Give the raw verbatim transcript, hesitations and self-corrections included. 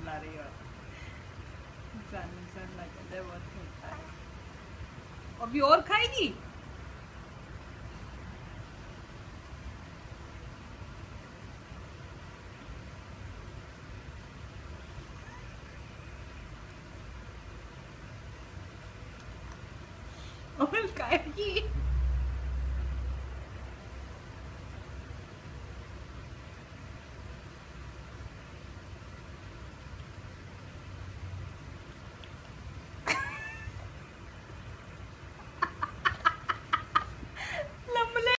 खिला रही हो। इंसान इंसान ना कहते बहुत खेलता है। अभी और खाएगी? और खाएगी?